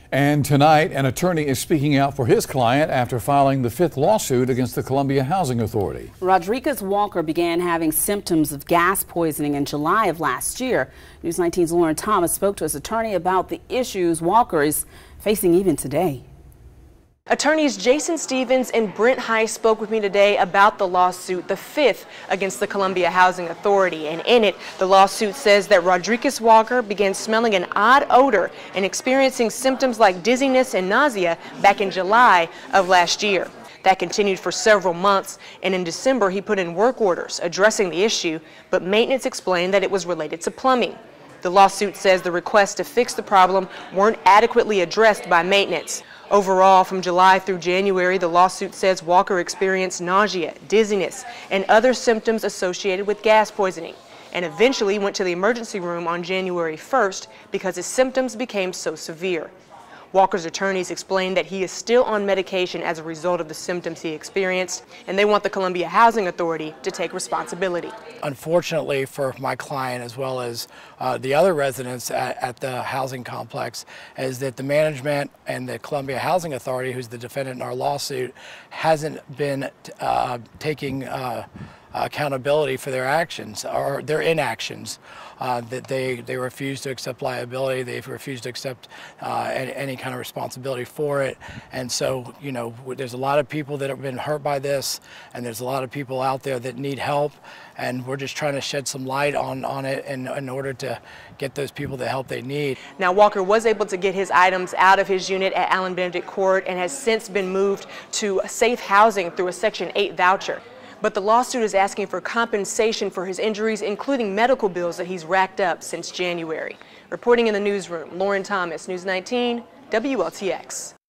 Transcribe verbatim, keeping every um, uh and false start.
And tonight, an attorney is speaking out for his client after filing the fifth lawsuit against the Columbia Housing Authority. Rodriguez Walker began having symptoms of gas poisoning in July of last year. News nineteen's Lauren Thomas spoke to his attorney about the issues Walker is facing even today. Attorneys Jason Stevens and Brent Heiss spoke with me today about the lawsuit, the fifth against the Columbia Housing Authority. And in it, the lawsuit says that Rodriguez Walker began smelling an odd odor and experiencing symptoms like dizziness and nausea back in July of last year. That continued for several months, and in December he put in work orders addressing the issue, but maintenance explained that it was related to plumbing. The lawsuit says the requests to fix the problem weren't adequately addressed by maintenance. Overall, from July through January, the lawsuit says Walker experienced nausea, dizziness, and other symptoms associated with gas poisoning, and eventually went to the emergency room on January first because his symptoms became so severe. Walker's attorneys explained that he is still on medication as a result of the symptoms he experienced, and they want the Columbia Housing Authority to take responsibility. Unfortunately for my client, as well as uh, the other residents at, at the housing complex, is that the management and the Columbia Housing Authority, who's the defendant in our lawsuit, hasn't been uh, taking uh, accountability for their actions or their inactions. Uh, that they, they refuse to accept liability, they refuse to accept uh, any, any kind of responsibility for it. And so, you know, there's a lot of people that have been hurt by this, and there's a lot of people out there that need help, and we're just trying to shed some light on, on it in, in order to get those people the help they need. Now, Walker was able to get his items out of his unit at Allen Benedict Court and has since been moved to safe housing through a Section eight voucher. But the lawsuit is asking for compensation for his injuries, including medical bills that he's racked up since January. Reporting in the newsroom, Lauren Thomas, News nineteen, W L T X.